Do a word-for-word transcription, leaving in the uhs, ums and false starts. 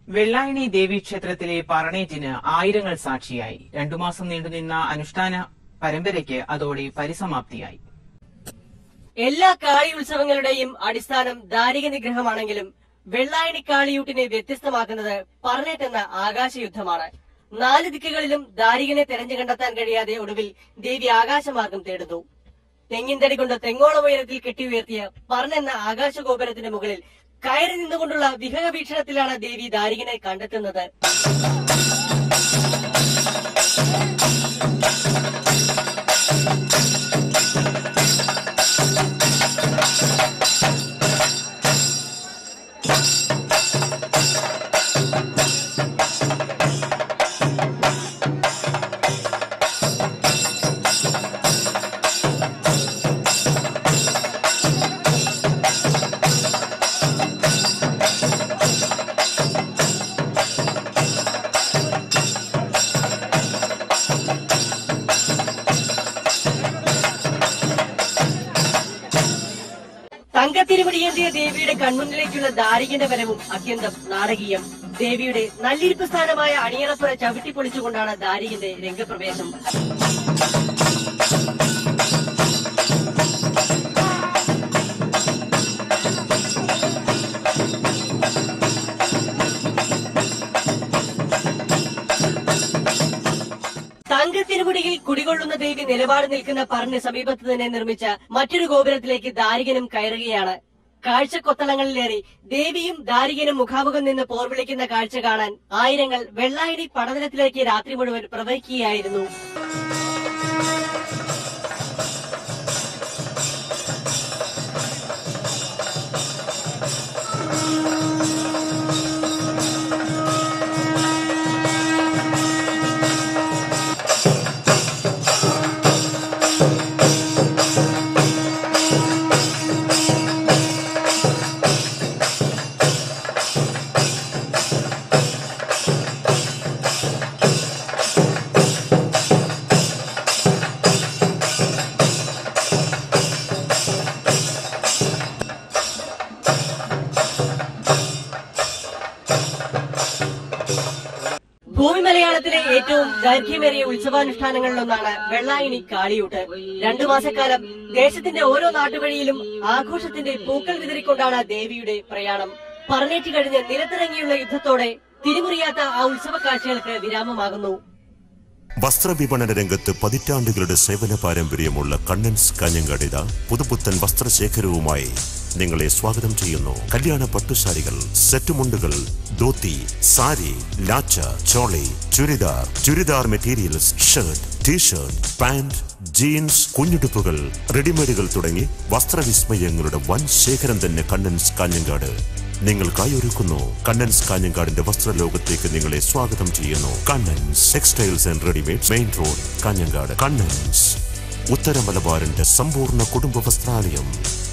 വെള്ളായണി ദേവീക്ഷേത്രത്തിലെ പറണേറ്റിന് ആയിരങ്ങൾ സാക്ഷിയായി. രണ്ടു മാസം നീണ്ടുനിന്ന അനുഷ്ഠാന പരമ്പരയ്ക്ക് അതോടെ പരിസമാപ്തിയായി. എല്ലാ കാളി ഉത്സവങ്ങളുടെയും അടിസ്ഥാനം ദാരിക നിഗ്രഹമാണെങ്കിലും വെള്ളായണി കാളിയൂട്ടിനെ വ്യത്യസ്തമാക്കുന്നത് പറണേറ്റെന്ന ആകാശയുദ്ധമാണ്. നാല് ദിക്കുകളിലും ദാരികനെ തെരഞ്ഞു കണ്ടെത്താൻ കഴിയാതെ ഒടുവിൽ ദേവി ആകാശമാർഗം തേടുന്നു. തെങ്ങിൻതടി കൊണ്ട് തെങ്ങോളം ഉയരത്തിൽ കെട്ടിയുയർത്തിയ പറണെന്ന ആകാശഗോപുരത്തിന് മുകളിൽ കയറി നിന്നുകൊണ്ടുള്ള വിഹക വീക്ഷണത്തിലാണ് ദേവി ദാരികനെ കണ്ടെത്തുന്നത്. തങ്കത്തിരുമുടിയേന്തിയ ദേവിയുടെ കൺമുന്നിലേക്കുള്ള ദാരികന്റെ വരവും അത്യന്തം നാടകീയം. ദേവിയുടെ നല്ലിരിപ്പ് സ്ഥാനമായ അണിയറപ്പുര ചവിട്ടിപ്പൊളിച്ചുകൊണ്ടാണ് ദാരികന്റെ രംഗപ്രവേശം. തങ്കത്തിരുമുടിയിൽ കുടികൊള്ളുന്ന ദേവി നിലപാട് നിൽക്കുന്ന പറന് സമീപത്ത് തന്നെ നിർമ്മിച്ച മറ്റൊരു ഗോപുരത്തിലേക്ക് ദാരികനും കയറുകയാണ്. കാഴ്ചക്കൊത്തളങ്ങളിലേറി ദേവിയും ദാരികനും മുഖാമുഖം നിന്ന് പോർവിളിക്കുന്ന കാഴ്ച കാണാൻ ആയിരങ്ങൾ വെള്ളായണി പടനിലത്തിലേക്ക് രാത്രി മുഴുവൻ പ്രവഹിക്കുകയായിരുന്നു. ഭൂമി മലയാളത്തിലെ ഏറ്റവും ദൈർഘ്യമേറിയ ഉത്സവാനുഷ്ഠാനങ്ങളിലൊന്നാണ് വെള്ളായണി കാളിയൂട്ട്. രണ്ടു മാസക്കാലം ദേശത്തിന്റെ ഓരോ നാട്ടുവഴിയിലും ആഘോഷത്തിന്റെ പൂക്കൾ വിതറിക്കൊണ്ടാണ് ദേവിയുടെ പ്രയാണം. പറണേറ്റ് കഴിഞ്ഞ് നിലത്തിറങ്ങിയുള്ള യുദ്ധത്തോടെ തിരിമുറിയാത്ത ആ ഉത്സവ കാഴ്ചകൾക്ക് വിരാമമാകുന്നു. വസ്ത്രവിപണന രംഗത്ത് പതിറ്റാണ്ടുകളുടെ സേവന പാരമ്പര്യമുള്ള കണ്ണൻസ് കാഞ്ഞങ്ങാട് ഇതാ പുതുപുത്തൻ വസ്ത്രശേഖരവുമായി നിങ്ങളെ സ്വാഗതം ചെയ്യുന്നു. കല്യാണ പട്ടുസാരികൾ, സെറ്റുമുണ്ടുകൾ, ധോത്തി, സാരി, ലാച്ച, choli, churidar, churidar materials, shirt, t-shirt, pant, jeans, കുഞ്ഞുടുപ്പുകൾ, റെഡിമെയ്ഡുകൾ തുടങ്ങി വസ്ത്രവിസ്മയങ്ങളുടെ വൻ ശേഖരം തന്നെ കണ്ണൻസ് കാഞ്ഞങ്ങാട് നിങ്ങൾക്കായി ഒരുക്കുന്നു. കണ്ണൻസ് കാഞ്ഞങ്ങാടിന്റെ വസ്ത്രലോകത്തേക്ക് നിങ്ങളെ സ്വാഗതം ചെയ്യുന്നു. Kannans textiles and readymades, main road, Kanhangad. Kannans ഉത്തര മലബാറിന്റെ സമ്പൂർണ്ണ കുടുംബ വസ്ത്രാലയം.